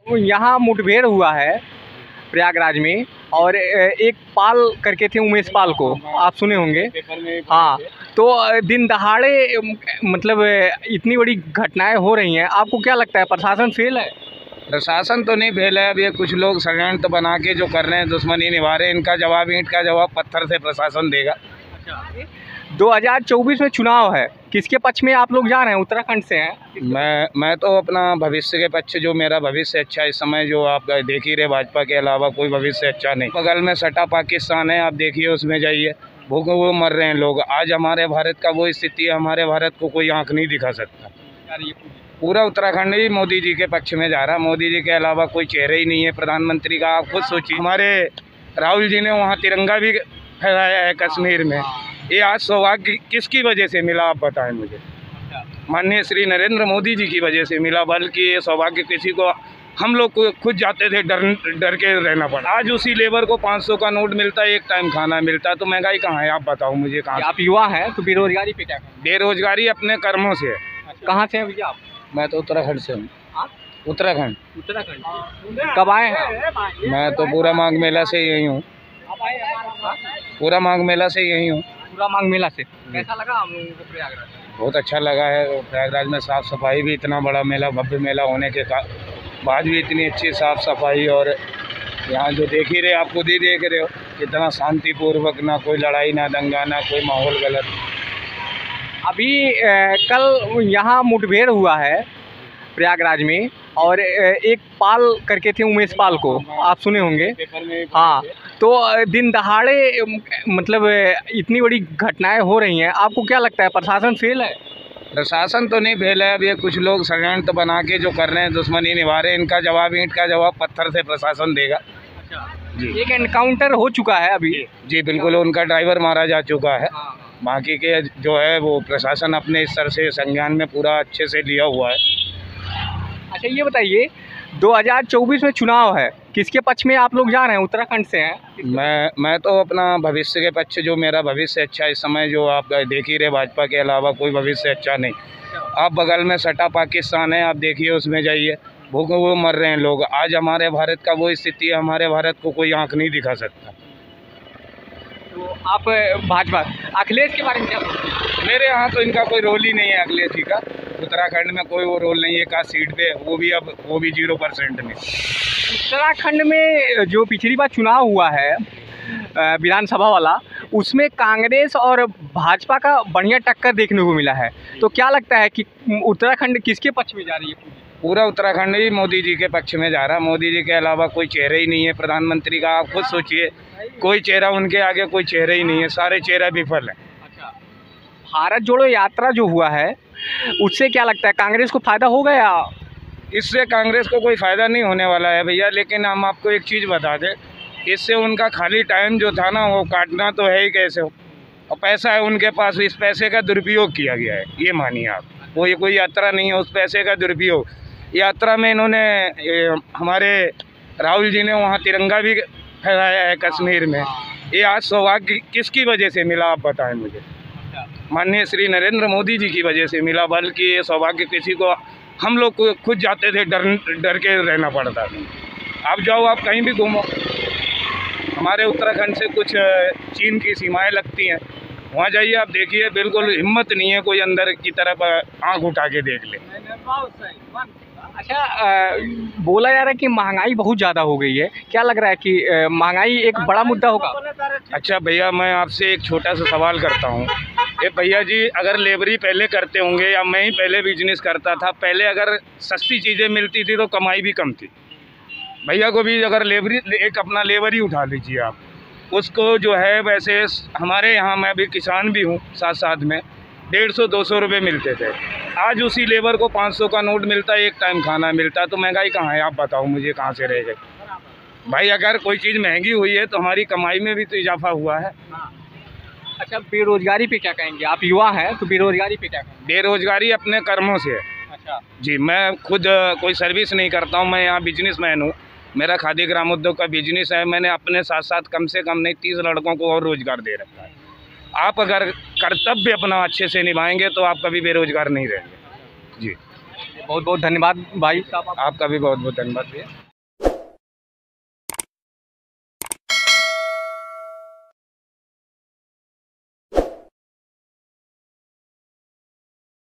यहाँ मुठभेड़ हुआ है प्रयागराज में, और एक पाल करके थे, उमेश पाल को आप सुने होंगे। हाँ, तो दिन दहाड़े मतलब इतनी बड़ी घटनाएं हो रही हैं, आपको क्या लगता है प्रशासन फेल है? प्रशासन तो नहीं फेल है। अब ये कुछ लोग षड्यंत्र बना के जो कर रहे हैं, दुश्मनी निभा रहे हैं, इनका जवाब ईंट का जवाब पत्थर से प्रशासन देगा। 2024 में चुनाव है, किसके पक्ष में आप लोग जा रहे हैं? उत्तराखंड से हैं। मैं तो अपना भविष्य के पक्ष, जो मेरा भविष्य अच्छा इस समय, जो आप देख ही रहे, भाजपा के अलावा कोई भविष्य अच्छा नहीं। बगल में सटा पाकिस्तान है, आप देखिए, उसमें जाइए, भूखे वो मर रहे हैं लोग। आज हमारे भारत का वो स्थिति है, हमारे भारत को कोई आंख नहीं दिखा सकता। पूरा उत्तराखंड ही मोदी जी के पक्ष में जा रहा है। मोदी जी के अलावा कोई चेहरा ही नहीं है प्रधानमंत्री का। आप खुद सोचिए, हमारे राहुल जी ने वहाँ तिरंगा भी फहराया है कश्मीर में। ये आज सौभाग्य किसकी वजह से मिला, आप बताएं मुझे? माननीय श्री नरेंद्र मोदी जी की वजह से मिला। बल्कि ये सौभाग्य किसी को, हम लोग को खुद जाते थे, डर के रहना पड़ा। आज उसी लेबर को 500 का नोट मिलता है, एक टाइम खाना मिलता है, तो महंगाई कहाँ है? आप बताओ मुझे कहाँ? आप युवा हैं तो बेरोजगारी पे क्या? बेरोजगारी अपने कर्मों से है। कहाँ से हैं भैया आप? मैं तो उत्तराखंड से हूँ। उत्तराखंड। कब आए हैं? मैं तो पूरा माघ मेला से यही हूँ। पूरा माघ मेला से यही हूँ। पूरा माघ मेला से कैसा लगा हम लोगों को प्रयागराज? बहुत अच्छा लगा है। प्रयागराज में साफ़ सफाई भी, इतना बड़ा मेला, भव्य मेला होने के बाद भी इतनी अच्छी साफ़ सफाई, और यहाँ जो देख ही रहे, आप खुद ही देख रहे हो, कितना शांतिपूर्वक, ना कोई लड़ाई, ना दंगा, ना कोई माहौल गलत। अभी कल यहाँ मुठभेड़ हुआ है प्रयागराज में, और एक पाल करके थे, उमेश पाल को आप सुने होंगे। हाँ, तो दिन दहाड़े मतलब इतनी बड़ी घटनाएं हो रही हैं, आपको क्या लगता है प्रशासन फेल है? प्रशासन तो नहीं फेल है। अब ये कुछ लोग षड्यंत्र बना के जो कर रहे हैं, दुश्मनी निभा रहे हैं, इनका जवाब ईंट का जवाब पत्थर से प्रशासन देगा। जी, एक एनकाउंटर हो चुका है अभी। जी बिल्कुल, उनका ड्राइवर मारा जा चुका है। बाकी के जो है वो प्रशासन अपने स्तर से संज्ञान में पूरा अच्छे से लिया हुआ है। अच्छा, ये बताइए 2024 में चुनाव है, किसके पक्ष में आप लोग जा रहे हैं? उत्तराखंड से हैं। मैं तो अपना भविष्य के पक्ष, जो मेरा भविष्य अच्छा इस समय, जो आप देख ही रहे, भाजपा के अलावा कोई भविष्य अच्छा नहीं। आप बगल में सटा पाकिस्तान है, आप देखिए, उसमें जाइए, भूखे वो मर रहे हैं लोग। आज हमारे भारत का वो स्थिति है, हमारे भारत को कोई आंख नहीं दिखा सकता। तो आप भाजपा, अखिलेश के बारे में क्या सोचते हैं? मेरे यहाँ तो इनका कोई रोल ही नहीं है, अखिलेश जी का। उत्तराखंड में कोई वो रोल नहीं है, एक सीट पे, वो भी 0% में। उत्तराखंड में जो पिछली बार चुनाव हुआ है विधानसभा वाला, उसमें कांग्रेस और भाजपा का बढ़िया टक्कर देखने को मिला है। तो क्या लगता है कि उत्तराखंड किसके पक्ष में जा रही है? पूरा उत्तराखंड ही मोदी जी के पक्ष में जा रहा है। मोदी जी के अलावा कोई चेहरा ही नहीं है प्रधानमंत्री का। आप खुद सोचिए, कोई चेहरा, उनके आगे कोई चेहरा ही नहीं है, सारे चेहरा विफल है। अच्छा, भारत जोड़ो यात्रा जो हुआ है, उससे क्या लगता है कांग्रेस को फायदा होगा या? इससे कांग्रेस को कोई फ़ायदा नहीं होने वाला है भैया। लेकिन हम आपको एक चीज़ बता दें, इससे उनका खाली टाइम जो था ना, वो काटना तो है ही कैसे हो, और पैसा है उनके पास, इस पैसे का दुरुपयोग किया गया है, ये मानिए आप। वो ये कोई यात्रा नहीं है, उस पैसे का दुरुपयोग। यात्रा में इन्होंने, हमारे राहुल जी ने वहाँ तिरंगा भी फहराया है कश्मीर में। ये आज सौभाग्य किसकी वजह से मिला, आप बताएं मुझे? माननीय श्री नरेंद्र मोदी जी की वजह से मिला। बल्कि ये सौभाग्य किसी को, हम लोग को खुद जाते थे, डर के रहना पड़ता था। आप जाओ, आप कहीं भी घूमो, हमारे उत्तराखंड से कुछ चीन की सीमाएं लगती हैं, वहाँ जाइए, आप देखिए, बिल्कुल हिम्मत नहीं है कोई अंदर की तरफ आंख उठा के देख ले। अच्छा, बोला जा रहा है कि महंगाई बहुत ज़्यादा हो गई है, क्या लग रहा है कि महंगाई एक बड़ा मुद्दा होगा? अच्छा भैया, मैं आपसे एक छोटा सा सवाल करता हूँ। ये भैया जी, अगर लेबरी पहले करते होंगे, या मैं ही पहले बिजनेस करता था, पहले अगर सस्ती चीज़ें मिलती थी तो कमाई भी कम थी। भैया को भी अगर लेबरी, एक अपना लेबर ही उठा लीजिए आप, उसको जो है, वैसे हमारे यहाँ, मैं भी किसान भी हूँ, साथ साथ में 150-200 रुपये मिलते थे। आज उसी लेबर को 500 का नोट मिलता है, एक टाइम खाना मिलता है, तो महंगाई कहाँ है? आप बताओ मुझे, कहाँ से रह गई भाई? अगर कोई चीज़ महंगी हुई है तो हमारी कमाई में भी तो इजाफा हुआ है। अच्छा, बेरोजगारी पे क्या कहेंगे? आप युवा हैं तो बेरोजगारी पे क्या कहेंगे? बेरोजगारी अपने कर्मों से है। अच्छा जी, मैं खुद कोई सर्विस नहीं करता हूँ, मैं यहाँ बिजनेसमैन हूँ। मेरा खादी ग्रामोद्योग का बिजनेस है। मैंने अपने साथ साथ कम से कम नहीं 30 लड़कों को और रोज़गार दे रखा है। आप अगर कर्तव्य अपना अच्छे से निभाएंगे तो आप कभी बेरोजगार नहीं रहेंगे। जी। बहुत बहुत धन्यवाद भाई साहब। आपका भी बहुत बहुत धन्यवाद भैया।